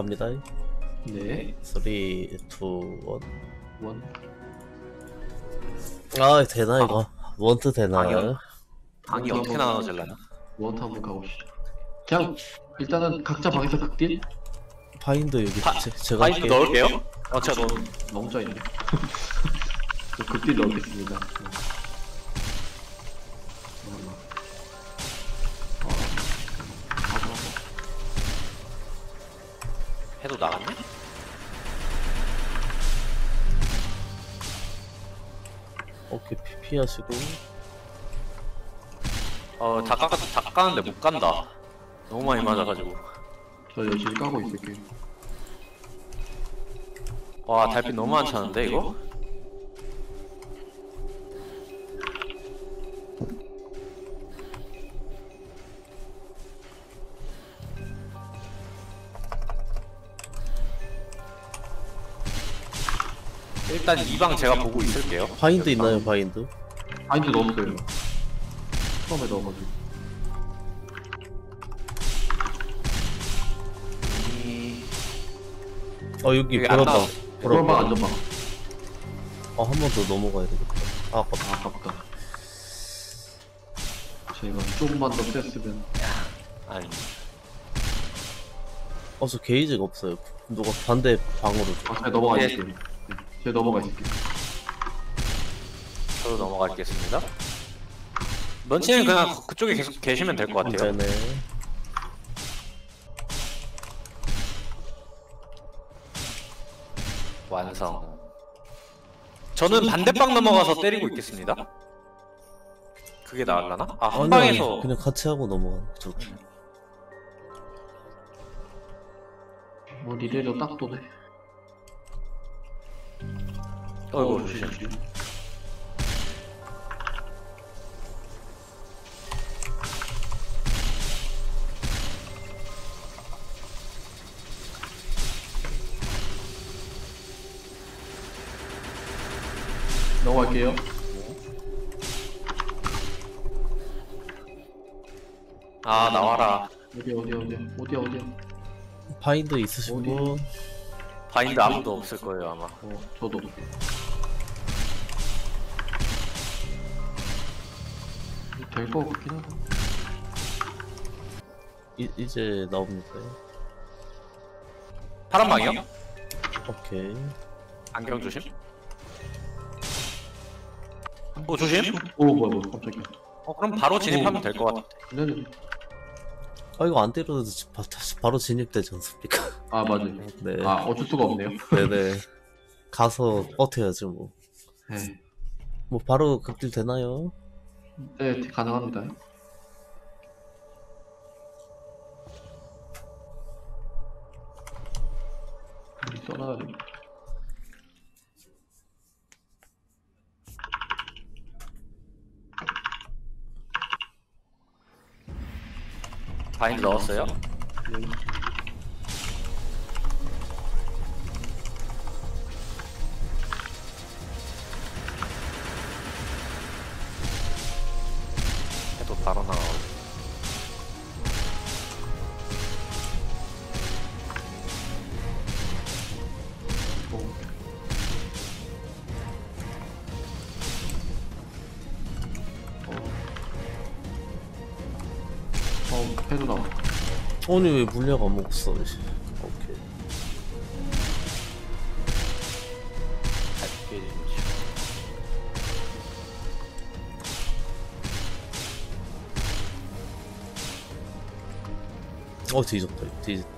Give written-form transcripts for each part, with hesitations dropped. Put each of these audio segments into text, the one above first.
갑니다. 네. 3, 2, 1. 원. 아, 되나 이거? 원트 되나? 방이 어떻게 나눠질라나? 원트 한번 가봅시다. 그냥 일단은 각자 방에서 극딜? 바인드 여기 제가 바인드 할게요. 넣을게요. 제가 넣. 너무 짜있네. 극딜 넣겠습니다. 해도 나갔네? 오케이, 피하시고. 다 까는데 못 간다. 너무 많이 맞아가지고. 저 열심히 까고 있을게요. 와, 달빛 너무 안 차는데 이거? 일단 이 방 제가 보고 있을게요. 바인드 있나요, 바인드? 바인드 넣었어요. 처음에 넣어가지고. 여기 여기 안 보라다. 나와. 그럴방 안전방. 한 번 더 넘어가야 되겠다. 아깝다. 아깝다. 제가 좀만 더 뺐으면. 아니, 저 게이지가 없어요. 누가 반대 방으로 줘. 제가 넘어가 있을게요. 네, 제가 넘어가 있을게요. 저도 넘어가겠습니다. 런치는 그냥 그쪽에 계속 계시면 될 것 같아요. 네네. 완성. 저는 반대방 넘어가서 때리고 있겠습니다. 그게 나을라나? 한 아니, 방에서. 그냥 같이 하고 넘어가는 거 좋죠. 리레도 딱 도네. 어이구, 조심. 넘어갈게요. 나와라. 어디야. 바인드 있으신 어디? 분? 바인드 아무도 없을 거예요, 아마. 저도. 될 거 같긴 하다. 이제 나옵니다. 파란 방이요? 오케이. 안경 조심. 조심. 뭐야, 깜짝이야. 그럼 바로 진입하면 될 것 같아. 네네. 이거 안 때려도 바로 진입되지 않습니까? 맞아요. 네. 어쩔 수가 없네요. 네네. 가서 버텨야죠, 뭐. 네. 뭐, 바로 극딜 되나요? 네, 가능합니다. 써놔야 됩니다. 바인드 넣었어요? 해도 바로 나오고. 해도 나와. 아니, 왜 물약 안 먹었어? 오케이. 뒤졌다. 뒤졌다.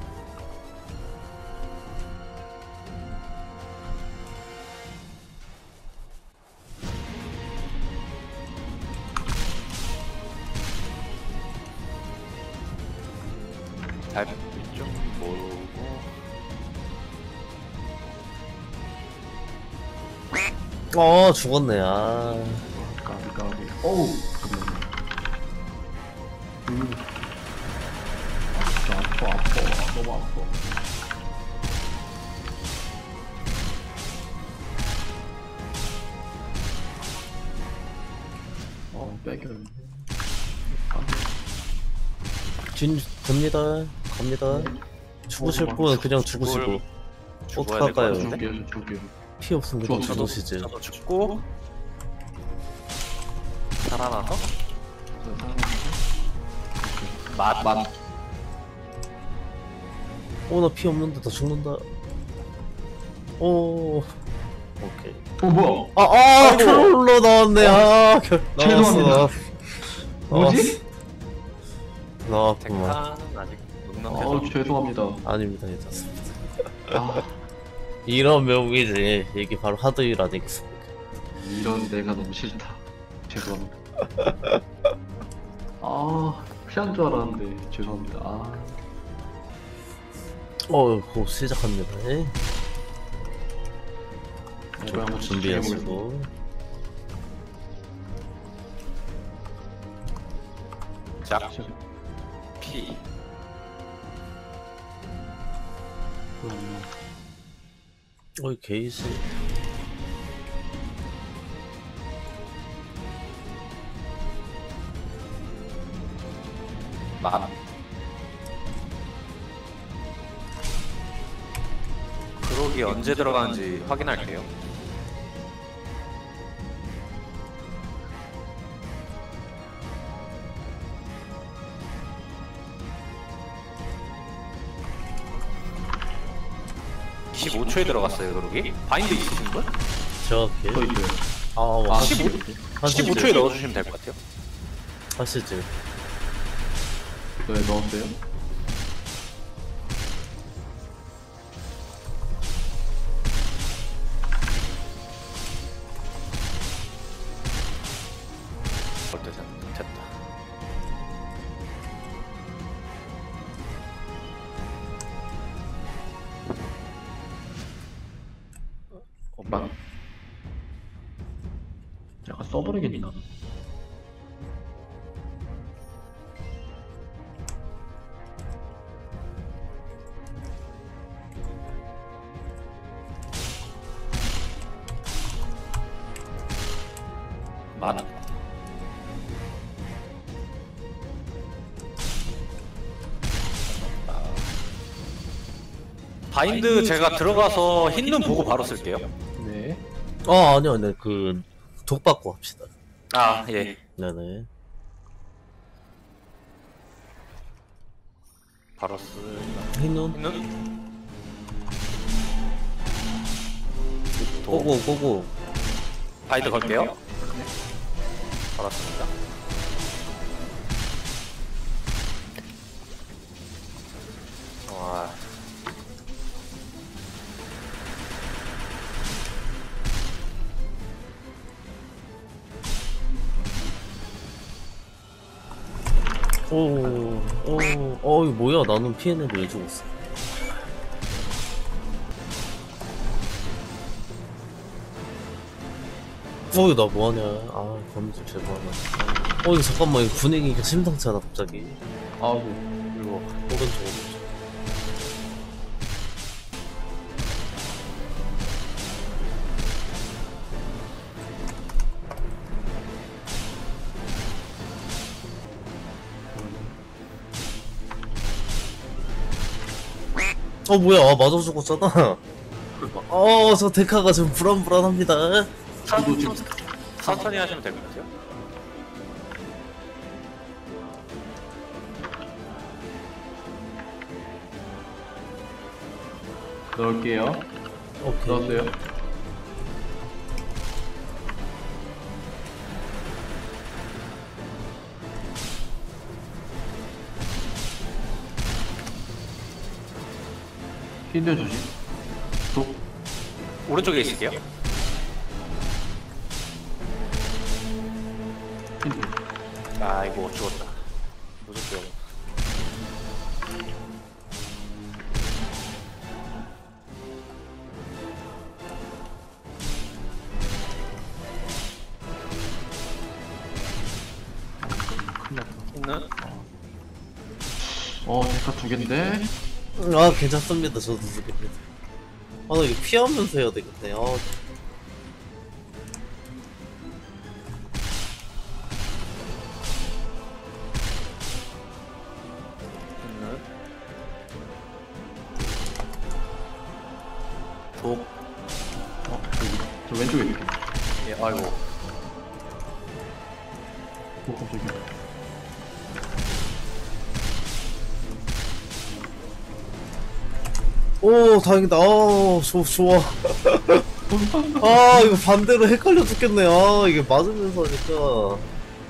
달빛 좀 모으고. 죽었네. 까비. 어우, 잠깐만요. 진짜 아파. 너무 아파. 빼겨. 됩니다. 갑니다. 죽으실 분은 그냥 죽을- 죽으시고. 죽어야 될것 어떡할까요? 같은데? 죽을게요. 피 없으면 그냥 저도- 죽으시지. 저도 죽고 살아나서 맛 나 피 없는데 다 죽는다. 오. 오케이. 뭐야? 아, 큐로 나왔네. 나왔어. 죄송합니다. 뭐지? 나왔구만. 데카는 아직 넉넉해서 죄송합니다. 아닙니다, 괜찮습니다. 아, 이런 명이지. 이게 바로 하드일 아니겠습니까? 이런 내가 너무 싫다. 죄송합니다. 피한 줄 알았는데 죄송합니다. 곧 시작합니다. 이거 한번 준비하시고. 짝 피. 게이지. 맛. 그러기 언제 들어가는지 확인할게요. (25초에) 들어갔어요 그러기. 바인드 있으신 분? 정확히. 저 있어요. 와, 15초에 넣어주시면 될 것 같아요. 하시지. 네, 넣었어요. 어때? 됐다. 오빠. 약간 써버리겠나? 맛. 바인드 제가 들어가서 흰눈 보고 바로 쓸게요. 네. 아니요, 독 받고 합시다. 아, 예. 네네. 바로 쓰. 흰눈? 흰눈. 꼬고. 바인드 걸게요. 걸었습니다. 와. 이거 뭐야? 나는 피해내도 왜 죽었어? 나 뭐하냐? 검수 죄송하다. 이거 잠깐만, 이거 분위기가 심상치 않아, 갑자기. 아이고. 이거, 오른쪽. 뭐야, 맞아 죽었잖아. 저 데카가 지금 불안불안합니다. 천천히 하시면 될 것 같아요. 넣을게요. 오케이. 넣었어요. 힌드 조심. 독. 오른쪽에 있을게요. 힌드. 아이고 죽었다. 무섭게요. 있나? 데카 두 갠데. 괜찮습니다. 저도 죽겠습니다. 나 이거 피하면서 해야 되겠네. 있나? 여기 저 왼쪽에 있네. 예, 아이고. 오 깜짝이야. 오 다행이다. 좋아. 아 이거 반대로 헷갈려 죽겠네. 아 이게 맞으면서 하니까.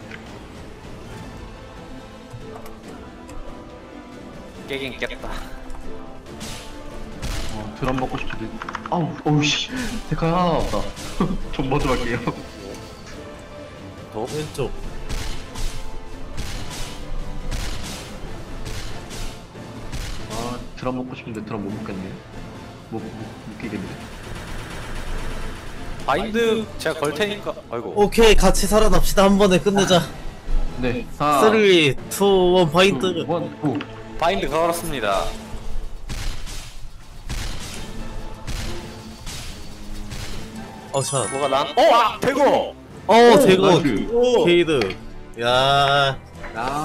깨긴 깼다. 드럼 먹고 싶은데. 어우 씨. 데카 하나 남았다. 전 먼저 갈게요. 왼쪽. 드럼 먹고 싶은데 드럼 못 먹겠네. 못 끼겠네. 바인드 제가 걸 테니까. 아이고. 오케이 같이 살아납시다. 한 번에 끝내자. 네. 4, 3, 2, 1 바인드. 1, 고. 바인드 걸었습니다. 참. 뭐가 난? 대고! 대거. 나이스. 케이드. 야.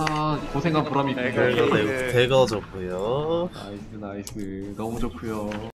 고생한 보람이 있군요. 네, 대거 좋고요. 나이스. 너무 좋고요.